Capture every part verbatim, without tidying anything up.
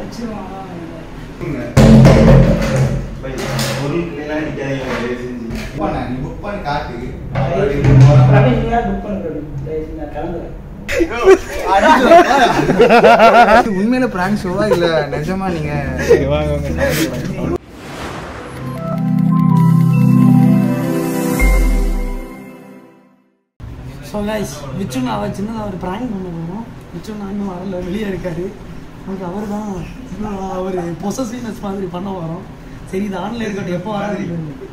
உண்மையில பிராங்க் ஷோவா இல்ல நிஜமா நீங்க ஸோ கைஸ் விச்சு நான் சின்னதாக ஒரு ப்ராங்க் பண்ண போகிறோம். விச்சு நான் இன்னும் வரல, வெளியே இருக்காரு. நமக்கு அவர் தான் ஒரு பொசசிவ்னஸ் மாதிரி பண்ண வரோம். சரி இது ஆன்லைன் இருக்கட்டும், எப்போ வராது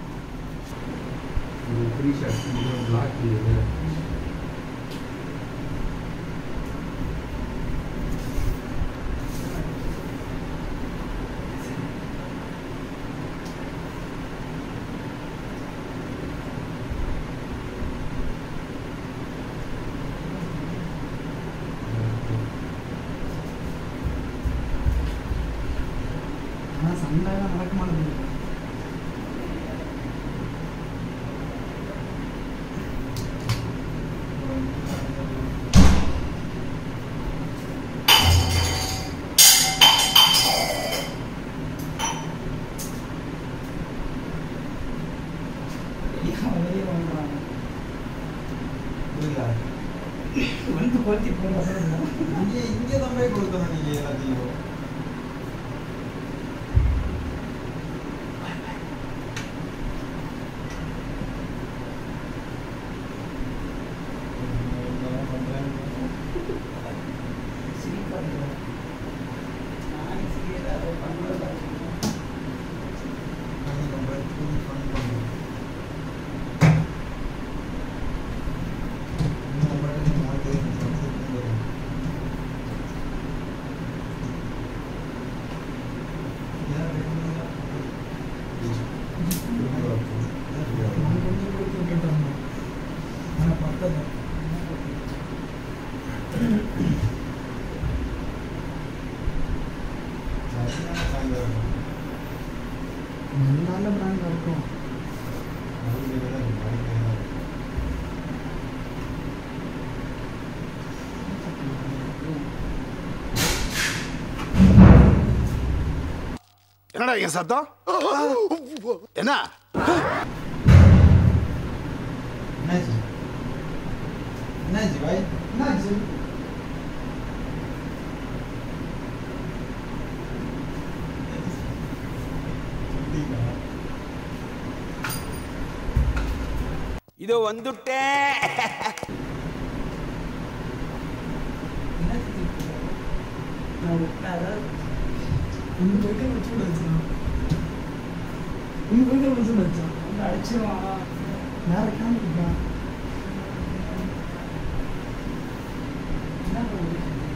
சண்டைலாம் நடக்க மாட்டேங்குது. வெளியே வாங்குறாங்க வந்து கொளுத்தி போடுறாங்க. இங்கே இங்கே தான் போய் கொடுத்தோம். நீங்கள் எல்லாத்தையும் நல்ல பிராண்ட் இருக்கும். என்னடா என் சத்தம்? என்ன என்னாச்சு என்னாச்சு பாய் என்னாச்சு? இதோ வந்துட்டேன். அடிச்சிருவான் வேற காமிக்கா என்ன பண்ணுறது?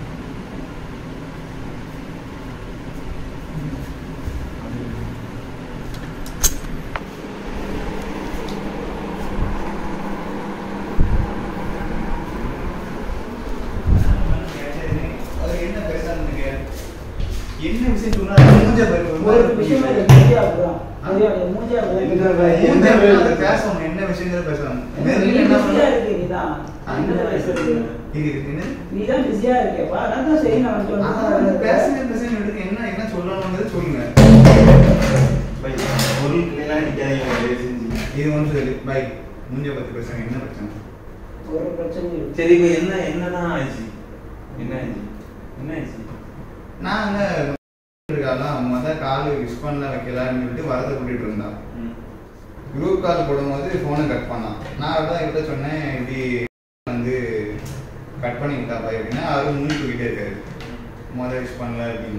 என்ன விஷயம் சொன்னா மூஞ்ச பாரு. ஒரு விஷயம் இல்ல, மூஞ்ச அப்படிதான். அதே மூஞ்ச அப்படிதான். மூஞ்ச அப்படிதான் பேசணும். என்ன விஷயங்கள பேசணும். நீ பிஸியா இருக்கே நீதான். என்ன பேசுறது? இது என்ன? நீதான் பிஸியா இருக்கேப்பா. நான் தான் சரி நான் சொல்றேன். பேசுங்க பேசுங்க எடுங்க. என்ன என்ன சொல்லணும்ங்கறது சொல்லுங்க. பை ஒரு கிளா நிக்காதீங்க தயவு செஞ்சு. இது வந்து சொல்லு பை மூஞ்ச பத்தி பேசுங்க. என்ன பிரச்சனை? ஒரு பிரச்சனை இல்ல. சரி இப்போ என்ன என்னதான் ஆச்சு? என்ன ஆச்சு? என்ன ஆச்சு? நாங்க இருக்காலாம் முத கால் விஷ் பண்ணல வைக்கலான்னு சொல்லிட்டு வரத கூட்டிட்டு இருந்தான். குரூப் கால் போடும்போது ஃபோனை கட் பண்ணான். நான் அதான் கிட்ட சொன்னேன் இப்படி வந்து கட் பண்ணி விட்டாப்பா அப்படின்னா அவரு மூணு தூக்கிட்டே இருக்காரு. முத விஷ் பண்ணல அப்படின்னு.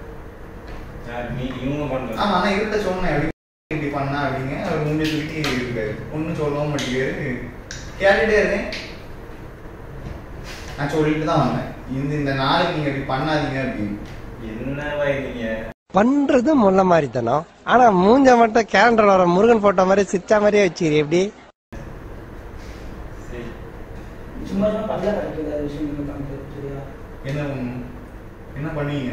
ஆமா நான் இருட்ட சொன்னேன் எப்படி இப்படி பண்ணா அப்படிங்க. அவர் மூணு தூக்கிட்டு இருக்காரு. ஒன்னும் சொல்லவும் மாட்டேங்காரு. கேட்டுட்டே இருக்கேன். நான் சொல்லிட்டு தான் வந்தேன் இந்த இந்த நாளைக்கு நீங்க இப்படி பண்ணாதீங்க அப்படின்னு. என்னவா நீங்க பண்றது முள்ள மாதிரி தானோ, ஆனா மூஞ்ச மட்டும் கேலண்டர்ல வர முருகன் போட்டோ மாதிரி சிச்சா மாதிரியே வச்சிரு. எப்படி என்ன என்ன பண்ணீங்க?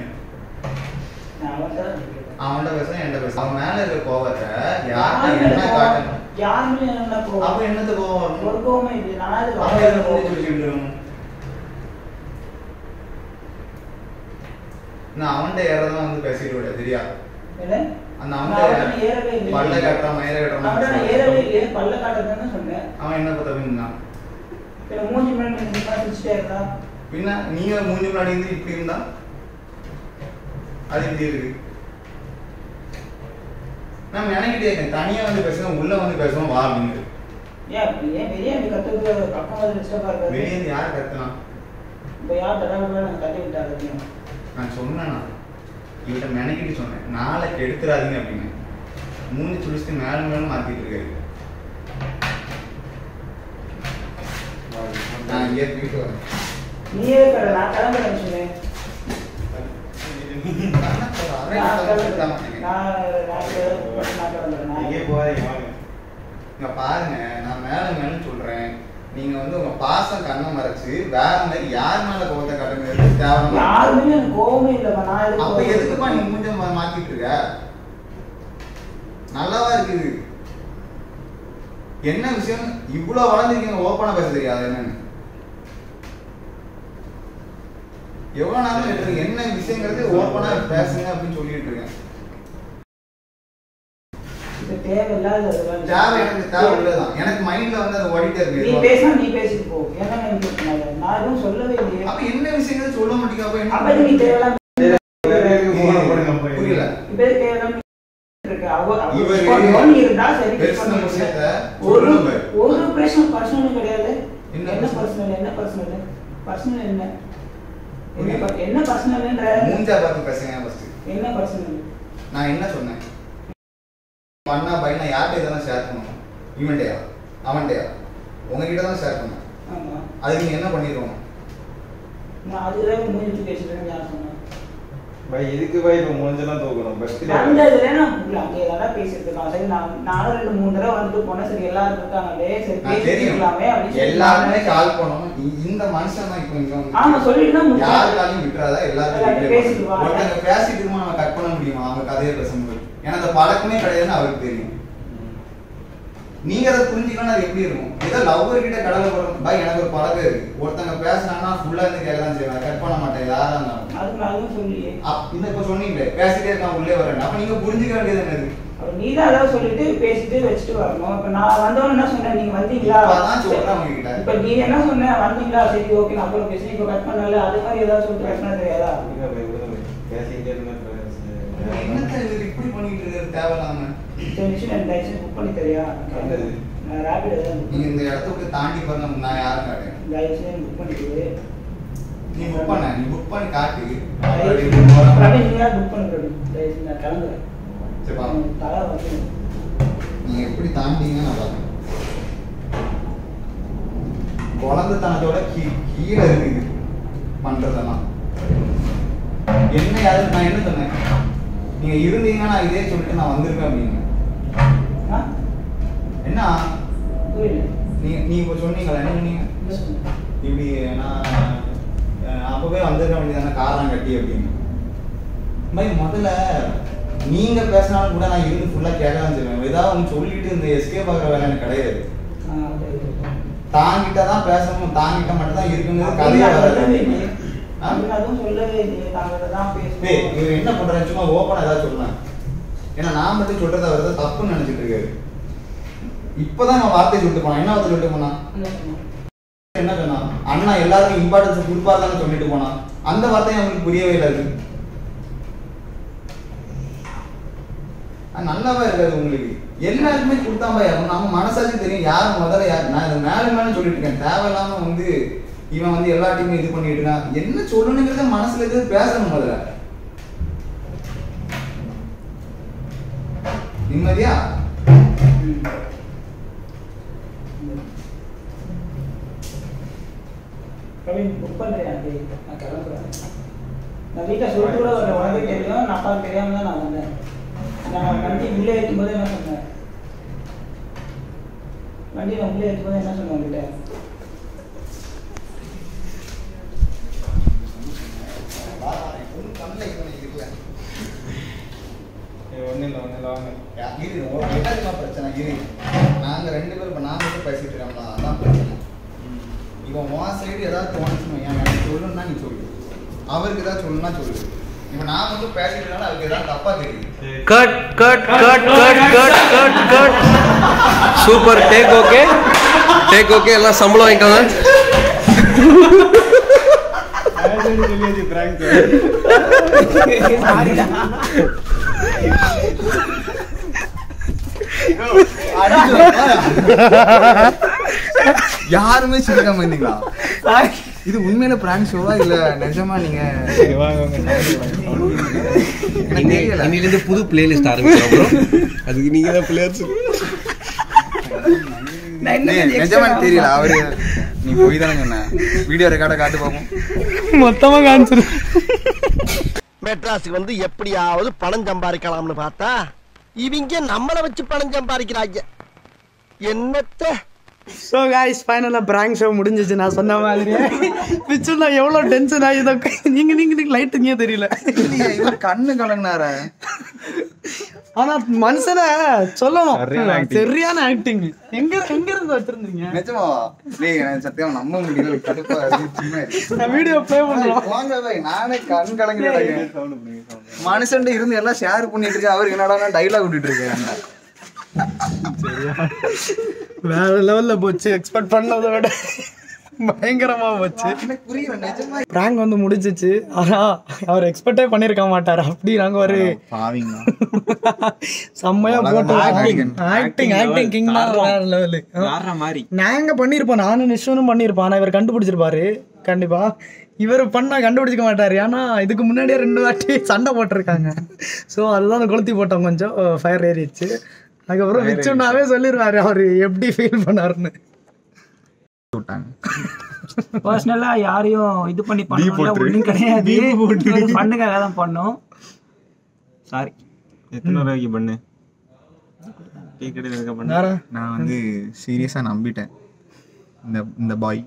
அவன்கிட்ட பேச என்கிட்ட பேச அவன் மேல இருக்க கோவத்தை யார்கிட்ட என்ன காட்டணும்? யாருமே என்ன கோவம்? அவன் என்னது கோவம்? ஒரு கோவமே இல்லை. நான் அவன் என்ன கோவம் சொல்லிட்டு நான் அவன்கிட்ட ஏறதான் வந்து பேசிட்டு விட தெரியா என்ன அந்த அவன்கிட்ட ஏறவே இல்லை பல்ல காட்டுறான் மயிர அவன்கிட்ட நான் ஏறவே இல்லையே பல்ல காட்டுறதுன்னு சொன்னேன் அவன் என்ன பார்த்தா பின்னா பின்ன மூஞ்சி முன்னாடி நீ சிரிச்சிட்டே இருந்தா பின்ன நீங்க மூஞ்சி முன்னாடி இருந்து இப்படி இருந்தா அது இப்படி இருக்கு நான் நினைக்கிட்டே இருக்கேன் தனியா வந்து பேசுவேன் உள்ள வந்து பேசுவோம் வா அப்படின்னு ஏன் ஏன் வெளியே நீ கத்துக்கு பக்கம் வந்து டிஸ்டர்பா இருக்காது வெளியே இருந்து யார் கத்துனா இப்போ யார் தடவை நான் தட்டி விட்டாரு நான் சொன்னேன்னா இவட்ட மெனக்கிட்டு சொன்னேன் நாளைக்கு எடுத்துறாதீங்க அப்படின்னு மூணு துளிச்சுட்டு மேலும் மேலும் மாத்திட்டு இருக்காரு நான் இங்கே போயிட்டு வரேன் நீயே கடை நான் கிளம்புறேன் சொன்னேன் இங்க பாருங்க நான் மேல மேலும் சொல்றேன் நீங்க வந்து உங்க பாசம் கண்ணை மறைச்சு வேற மாதிரி யார் மேல கோவத்தை காட்டுங்க தேவை யாருமே எனக்கு கோவமே இல்லப்பா நான் அப்ப எதுக்குப்பா நீ மூஞ்ச மாத்திட்டு இருக்க நல்லாவா இருக்குது என்ன விஷயம் இவ்வளவு வளர்ந்துருக்கீங்க ஓப்பனா பேச தெரியாது என்னன்னு எவ்வளவு நேரம் இருக்கு என்ன விஷயங்கிறது ஓப்பனா பேசுங்க அப்படின்னு சொல்லிட்டு இருக்கேன் தேவையில்லாத தேவை எனக்கு தேவை இல்லதான் எனக்கு மைண்ட்ல வந்து அது ஓடிட்டே இருக்கு நீ பேச நீ பேசிட்டு போ என்ன நினைக்கிறீங்க நான் எதுவும் சொல்லவே இல்லையே அப்ப என்ன விஷயங்கள் சொல்ல மாட்டீங்க அப்ப அப்ப நீ தேவையில்லாம புரியல இப்ப தேவையில்லாம இருக்கு அவ இவர் ஒன் இருந்தா சரி பேசுன விஷயத்தை ஒரு ஒரு பிரச்சனை பர்சனல் கிடையாது என்ன பர்சனல் என்ன பர்சனல் பர்சனல் என்ன என்ன என்ன பர்சனல்ன்ற மூஞ்சா பார்த்து பேசுங்க ஃபர்ஸ்ட் என்ன பர்சனல் நான் என்ன சொன்னேன் அண்ணா பையனா யார்கிட்ட இதெல்லாம் ஷேர் பண்ணணும் இவன்டையா அவன்டையா உங்ககிட்ட தான் ஷேர் பண்ணேன் ஆமா அதுக்கு நீங்க என்ன பண்ணிடுவோம் நான் அதுதான் மூஞ்சி பேசுறேன்னு யார் சொன்னா பை இதுக்கு பை இப்போ மூஞ்செல்லாம் தூக்கணும் பஸ் அந்த இதுல நான் அங்கே எல்லாம் பேசிட்டு இருக்கேன் சரி நான் நானும் ரெண்டு மூணு தடவை வந்துட்டு போனேன் சரி எல்லாரும் இருக்காங்களே சரி பேசிக்கலாமே அப்படின்னு எல்லாருமே கால் பண்ணணும் இந்த மனுஷன் தான் இப்போ இங்க வந்து ஆமா சொல்லிட்டு தான் யாருக்காலையும் விட்டுறாதா எல்லாரும் பேசிட்டு வா ஒருத்தங்க பேசிட்டு இருக்குமா நம்ம கட் பண்ண முடியுமா அவங்க கதையை பேசும்போது ஏன்னா அந்த பழக்கமே கிடையாதுன்னு அவருக்கு தெரியும் நீங்க அதை புரிஞ்சுக்கணும் அது எப்படி இருக்கும் ஏதோ லவ்வர் கிட்ட கடலை போடுறோம் பாய் எனக்கு ஒரு பழக்கம் இருக்கு ஒருத்தங்க பேசினாங்கன்னா ஃபுல்லா இருந்து கேட்கலாம் செய்வேன் கட் பண்ண மாட்டேன் யாரா இருந்தாலும் அதுக்கு நான் அதுவும் சொல்லியே இந்த இப்ப சொன்னீங்களே பேசிட்டே இருக்கான் உள்ளே வரேன் அப்ப நீங்க புரிஞ்சுக்க வேண்டியது என்னது நீ தான் அதாவது சொல்லிட்டு பேசிட்டு வச்சுட்டு வரணும் இப்ப நான் வந்தவன என்ன சொன்னேன் நீங்க வந்தீங்களா அதான் சொல்றேன் அவங்க கிட்ட இப்ப நீ என்ன சொன்ன வந்தீங்களா சரி ஓகே நான் அப்புறம் பேசுறேன் இப்ப கட் பண்ணல அது மாதிரி ஏதாவது சொல்லிட்டு கட் பண்ண தெரியாதா பேசிக்கிட்டே இருந்தேன் என்னத்த இது இப்படி பண்ணிட்டு இருக்கிறது தேவையில்லாம சரி நிச்சயம் எனக்கு லைசன்ஸ் புக் பண்ணி தெரியா நான் ரேபிட் தான் நீங்க இந்த இடத்துக்கு தாண்டி பாருங்க நான் யாரும் காட்டேன் லைசன்ஸ் புக் பண்ணிட்டு நீ புக் பண்ண நீ புக் பண்ணி காட்டு பிரவீன் நீங்க புக் பண்ணுறது லைசன்ஸ் நான் கிளம்புறேன் சரி பா தலை வந்து நீங்க எப்படி தாண்டிங்க நான் பார்க்கறேன் குழந்தைத்தனத்தோட கீ கீழே இருக்குது பண்றதெல்லாம் என்ன யாரு நான் என்ன சொன்னேன் நீங்க இருந்தீங்கன்னா நான் இதே சொல்லிட்டு நான் வந்திருப்பேன் அப்படின்னு என்ன நீ நீ இப்போ சொன்னீங்களா என்ன சொன்னீங்க இப்படி நான் அப்பவே வந்திருக்க வேண்டியதானே காரணம் கட்டி அப்படின்னு மாதிரி முதல்ல நீங்க பேசினாலும் கூட நான் இருந்து ஃபுல்லா கேட்கலாம் செய்வேன் ஏதாவது ஒன்று சொல்லிட்டு இந்த எஸ்கேப் ஆகிற வேலை எனக்கு கிடையாது தாங்கிட்ட தான் பேசணும் தாங்கிட்ட மட்டும் தான் இருக்குங்கிறது கதையா வராது இவர் என்ன பண்றாரு சும்மா ஓப்பனா ஏதாவது சொல்லலாம் ஏன்னா நான் மட்டும் சொல்றத அவர் தப்புன்னு நினைச்சிட்டு இருக்காரு இப்பதான் நான் வார்த்தை சொல்லிட்டு போனான் என்ன வார்த்தை சொல்லிட்டு போனான் என்ன சொன்னா அண்ணா எல்லாருக்கும் இம்பார்ட்டன்ஸ் கொடுப்பாருன்னு சொல்லிட்டு போனான் அந்த வார்த்தையும் அவங்களுக்கு புரியவே இல்லை இருக்கு நல்லாவா இருக்காது உங்களுக்கு எல்லாருக்குமே கொடுத்தாம்பா நம்ம மனசாச்சும் தெரியும் யாரும் முதல்ல யார் நான் இதை மேல மேல சொல்லிட்டு இருக்கேன் தேவையில்லாம வந்து இவன் வந்து எல்லாத்தையுமே இது பண்ணிட்டு இருக்கான் என்ன சொல்லணுங்கிறத மனசுல இருக்கிறது பேசணும் முதல்ல நிம்மதியா புக் பண்றேன் நான் கிளம்புறேன் நான் வீட்டை சொல்லிட்டு கூட ஒரு உனக்கு தெரியும் நான் அப்பாவுக்கு தெரியாம தான் நான் வந்தேன் நான் வண்டி உள்ளே ஏற்றும் போது என்ன சொன்னேன் வண்டி நான் உள்ளே ஏற்றும் போது என்ன சொன்னேன் உங்ககிட்ட நாங்க ரெண்டு பேரும் இப்ப நான் மட்டும் பேசிட்டு இருக்கோம்ல அதான் பிரச்சனை இவன் உன் சைடு ஏதாவது தோணுச்சுன்னு எனக்கு சொல்லணும்னா நீ சொல்லு அவருக்கு ஏதாவது சொல்லணும்னா சொல்லு இப்போ நான் வந்து பேசிட்டனால அதுக்கு ஏதாவது தப்பா தெரியுது. Cut cut cut cut cut cut cut super take okay take okay எல்லாம் சம்பளம் வாங்கிக்கோங்க. யாருமே சிரிக்காம இருந்தீங்களா? இது உண்மையில பிராங்க் ஷோவா இல்ல நிஜமா? நீங்க இன்னிலிருந்து புது பிளேலிஸ்ட் ஆரம்பிக்கிறோம். அதுக்கு நீங்க தான் பிளேயர்ஸ். நிஜமா தெரியல. அவரு நீ போய் தானே சொன்ன. வீடியோ ரெக்கார்டை காட்டு பார்ப்போம். மொத்தமா காமிச்சிரு. மெட்ராஸுக்கு வந்து எப்படியாவது பணம் சம்பாதிக்கலாம்னு பார்த்தா இவங்க நம்மளை வச்சு பணம் சம்பாதிக்கிறாங்க. என்னத்த ஸோ காய்ஸ் ஃபைனலாக பிராங்க் ஷோ முடிஞ்சிச்சு. நான் சொன்ன மாதிரி பிச்சு நான் எவ்வளோ டென்ஷன் ஆகி இதை நீங்கள் நீங்கள் நீங்கள் லைட்டுங்க தெரியல. இவர் கண்ணு கலங்கினார. ஆனால் மனுஷனை சொல்லணும் சரியான ஆக்டிங். எங்க எங்க இருந்து வச்சிருந்தீங்க? நிஜமாவா? டேய் நான் சத்தியம் நம்ப முடியல. கடுப்பா இருக்கு. நான் வீடியோ ப்ளே பண்ணுறோம். வாங்க பாய். நானே கண் கலங்கினேன். மனுஷன் இருந்து எல்லாம் ஷேர் பண்ணிட்டு இருக்கேன். அவருக்கு என்னடா டைலாக் விட்டுட்டு இருக்கேன். வேற லெவல்ல போச்சு. எக்ஸ்பெக்ட் பண்ணதை விட பயங்கரமா போச்சு. பிராங்க் வந்து முடிச்சிச்சு. ஆனா அவர் எக்ஸ்பெக்டே பண்ணிருக்க மாட்டாரு. அப்படி நாங்க ஒரு செம்மையா போட்டு ஆக்டிங் ஆக்டிங் கிங் தான். வேற லெவலு நாங்க பண்ணிருப்போம். நானும் நிஷனும் பண்ணிருப்போம். ஆனா இவர் கண்டுபிடிச்சிருப்பாரு கண்டிப்பா. இவர் பண்ணா கண்டுபிடிச்சிக்க மாட்டாரு. ஏன்னா இதுக்கு முன்னாடியே ரெண்டு வாட்டி சண்டை போட்டிருக்காங்க. ஸோ அதுதான் கொளுத்தி போட்டோம். கொஞ்சம் ஃபயர் ஏறிடுச்சு. அதுக்கப்புறம் விச்சுனாவே சொல்லிடுவாரு அவரு எப்படி ஃபீல் பண்ணாருன்னு. பர்சனலா யாரையும் இது பண்ணி பண்ணல ஒண்ணும் கிடையாது. பண்ணுக்காக தான் பண்ணோம். சாரி. எத்தனை ரூபாய்க்கு பண்ணு? டீ கடையில பண்ண. நான் வந்து சீரியஸா நம்பிட்டேன் இந்த இந்த பாய்.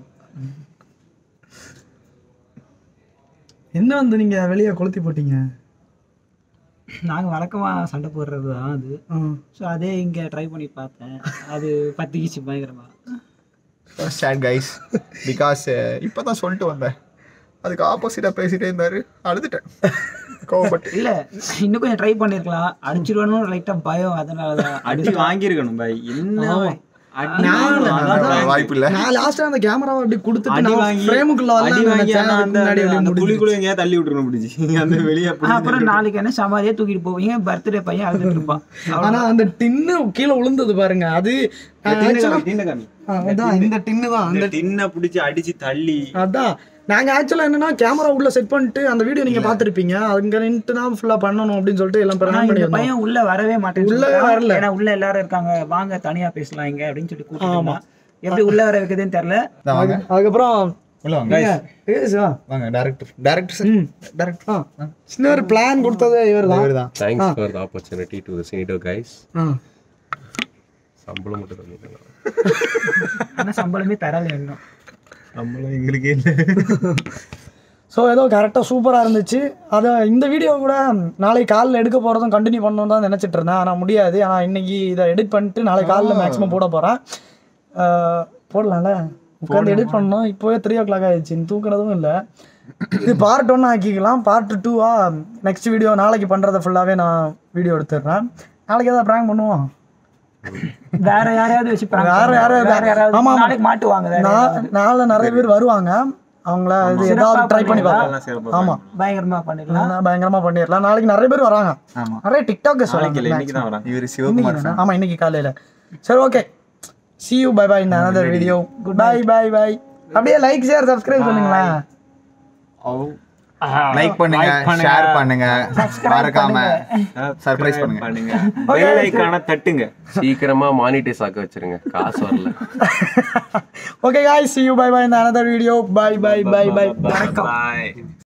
என்ன வந்து நீங்க வெளியே கொளுத்தி போட்டீங்க? நாங்கள் வழக்கமாக சண்டை போடுறது தான் அது. ஸோ அதே இங்கே ட்ரை பண்ணி பார்த்தேன். அது பத்திக்கிச்சு பயங்கரமா. சேட் கைஸ் பிகாஸ் இப்போ தான் சொல்லிட்டு வந்தேன். அதுக்கு ஆப்போசிட்டாக பேசிட்டே இருந்தாரு. அழுதுட்டேன் கோவப்பட்டு. இல்லை இன்னும் கொஞ்சம் ட்ரை பண்ணியிருக்கலாம். அடிச்சிருவானு லைட்டாக பயம். அதனால தான் அடிச்சு வாங்கியிருக்கணும் பாய். என்ன வாய்ப்பு இல்ல. நான் லாஸ்டா அந்த கேமராவை அப்படி கொடுத்துட்டு நான் ஃப்ரேமுக்குள்ள அந்த குழிக்குள்ள எங்கயா தள்ளி விட்டுறணும் பிடிச்சி அந்த வெளியே. அப்புறம் நாளைக்கு என்ன சமாதியா தூக்கிட்டு போவீங்க. பர்த்டே பையன் அழுதுட்டு இருப்பான். ஆனா அந்த டின்னு கீழே விழுந்தது பாருங்க. அது இந்த டின்னு தான். அந்த டின்ன பிடிச்சி அடிச்சு தள்ளி. அதான் நாங்க ஆக்சுவலா என்னன்னா கேமரா உள்ள செட் பண்ணிட்டு அந்த வீடியோ நீங்க பாத்துருப்பீங்க. அங்க நின்று தான் ஃபுல்லா பண்ணணும் அப்படின்னு சொல்லிட்டு எல்லாம் பண்ணி பையன் உள்ள வரவே மாட்டேன். உள்ள வரல. ஏன்னா உள்ள எல்லாரும் இருக்காங்க. வாங்க தனியா பேசலாம் இங்க அப்படின்னு சொல்லி கூப்பிட்டு எப்படி உள்ள வர வைக்கிறதுன்னு தெரியல. அதுக்கப்புறம் சின்ன ஒரு பிளான் கொடுத்ததே இவர்தான். Thanks for the opportunity to the Cinito guys. சம்பளம் மட்டும் தந்துட்டாங்க. ஆனா சம்பளமே தரல இன்னும். நம்மளும் எங்களுக்கே இல்லை. ஸோ ஏதோ கரெக்டாக சூப்பராக இருந்துச்சு. அதை இந்த வீடியோ கூட நாளைக்கு காலையில் எடுக்க போகிறதும் கண்டினியூ பண்ணணும் தான் நினச்சிட்டு இருந்தேன். ஆனால் முடியாது. ஆனால் இன்னைக்கு இதை எடிட் பண்ணிட்டு நாளைக்கு காலையில் மேக்ஸிமம் போட போகிறேன். போடலாம்ல உட்காந்து எடிட் பண்ணணும். இப்போவே த்ரீ ஓ கிளாக் ஆகிடுச்சு. தூக்குறதும் இல்லை. இது பார்ட் ஒன்று ஆக்கிக்கலாம். பார்ட் டூவா நெக்ஸ்ட் வீடியோ நாளைக்கு பண்ணுறதை ஃபுல்லாகவே நான் வீடியோ எடுத்துடுறேன். நாளைக்கு ஏதாவது ப்ராங்க் பண்ணுவோம். வேற யாரையாவது வச்சு வேற யாராவது. ஆமா நாளைக்கு மாட்டுவாங்க. நாளை நிறைய பேர் வருவாங்க. அவங்கள இது ஏதாவது ட்ரை பண்ணி பார்க்கலாம். ஆமா பயங்கரமா பண்ணிடலாம். பயங்கரமா பண்ணிடலாம். நாளைக்கு நிறைய பேர் வராங்க. நிறைய டிக்டாக்கர்ஸ் வராங்க. ஆமா இன்னைக்கு காலையில. சரி okay. see you bye bye in another video. bye bye bye. அப்படியே லைக் ஷேர் சப்ஸ்கிரைப் பண்ணுங்களா. லைக் பண்ணுங்க, ஷேர் பண்ணுங்க, மறக்காம சர்ப்ரைஸ் பண்ணுங்க. பெல் ஐகானை தட்டுங்க. சீக்கிரமா மானிடைஸ் ஆக்க வச்சிருங்க. காசு வரல. Okay guys, see you bye bye in another video. Bye bye bye bye. Bye.